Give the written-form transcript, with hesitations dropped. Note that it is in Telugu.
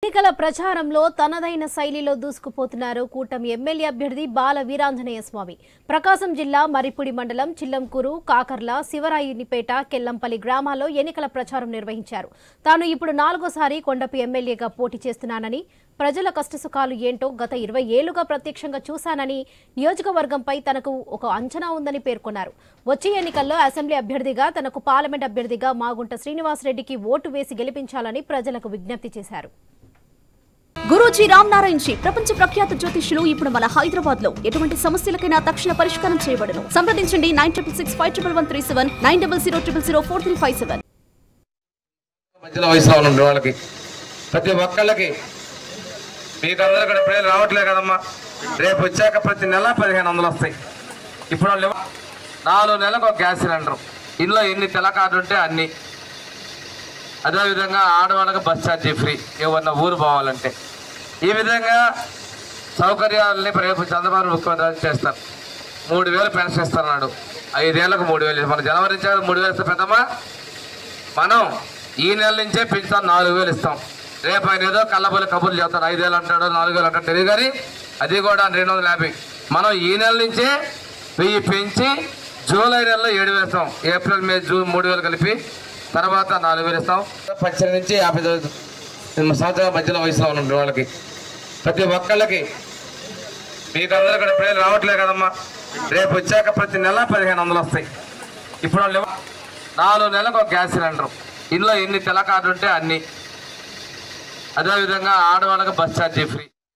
ఎన్నికల ప్రచారంలో తనదైన శైలిలో దూసుకుపోతున్నారు కూటమి ఎమ్మెల్యే అభ్యర్థి బాల వీరాంజనేయ స్వామి. ప్రకాశం జిల్లా మరిపుడి మండలం చిల్లంకూరు, కాకర్ల, శివరాయినిపేట, కెల్లంపల్లి గ్రామాల్లో ఎన్నికల ప్రచారం నిర్వహించారు. తాను ఇప్పుడు 4వ సారి కొండపి ఎమ్మెల్యేగా పోటీ చేస్తున్నానని, ప్రజల కష్టసుఖాలు ఏంటో గత 20 ఏళ్లుగా ప్రత్యక్షంగా చూశానని, నియోజకవర్గంపై తనకు ఒక అంచనా ఉందని పేర్కొన్నారు. వచ్చే ఎన్నికల్లో అసెంబ్లీ అభ్యర్థిగా, తనకు పార్లమెంట్ అభ్యర్థిగా మాగుంట శ్రీనివాసరెడ్డికి ఓటు వేసి గెలిపించాలని ప్రజలకు విజ్ఞప్తి చేశారు. గురూజీ రామ్ నారాయణ్ జీ ప్రపంచ ప్రఖ్యాత జ్యోతిష్యులు ఇప్పుడు మన హైదరాబాద్ లో ఎటువంటి సమస్యలకైనా తక్షణ పరిష్కారం చేయబడును. సంప్రదించండి 96651137 9000004357. మధ్యలో వయసులో ఉన్న వాళ్ళకి ప్రతి ఒక్కళ్ళకి మీకందరూ కూడా పేర్లు రావట్లే కదమ్మా. రేపు వచ్చాక ప్రతి నెల 1500 వస్తాయి. ఇప్పుడు 4 నెలలకు ఒక గ్యాస్ సిలిండర్, ఇందులో ఎన్ని తెల్ల కార్డులు ఉంటే అన్ని. అదేవిధంగా ఆడవాళ్ళకి బస్ ఛార్జీ ఫ్రీ ఏమన్నా ఊరు పోవాలంటే. ఈ విధంగా సౌకర్యాలని రేపు చంద్రబాబు ముఖ్యమంత్రి చేస్తారు. 3000 పెన్షన్ ఇస్తున్నాడు. 5 ఏళ్లకు 3000. మన జనవరి నుంచి 3000 ఇస్తే పెద్దమ్మా, మనం ఈ నెల నుంచే పెంచుతాం, 4000 ఇస్తాం. రేపు ఆయన ఏదో కళ్ళబోలి కబుర్లు చెప్తాడు, 5000 అంటాడు, 4000 అంటాడు తెలియదు. కానీ అది కూడా 250. మనం ఈ నెల నుంచే 1000 పెంచి జూలై నెలలో 7000 ఇస్తాం. ఏప్రిల్, మే, జూన్ 3000 కలిపి తర్వాత 4000 ఇస్తాం. 18 నుంచి 50 సంవత్సరాల మధ్యలో వయసులో ఉన్న వాళ్ళకి ప్రతి ఒక్కళ్ళకి మీకందరూ కూడా పేర్లు రావట్లే కదమ్మా. రేపు వచ్చాక ప్రతి నెల 1500 వస్తాయి. ఇప్పుడు 4 నెలలకు ఒక గ్యాస్ సిలిండర్, ఇందులో ఎన్ని తెల్ల కార్డులు ఉంటే అన్ని. అదేవిధంగా ఆడవాళ్ళకి బస్ ఛార్జీ ఫ్రీ.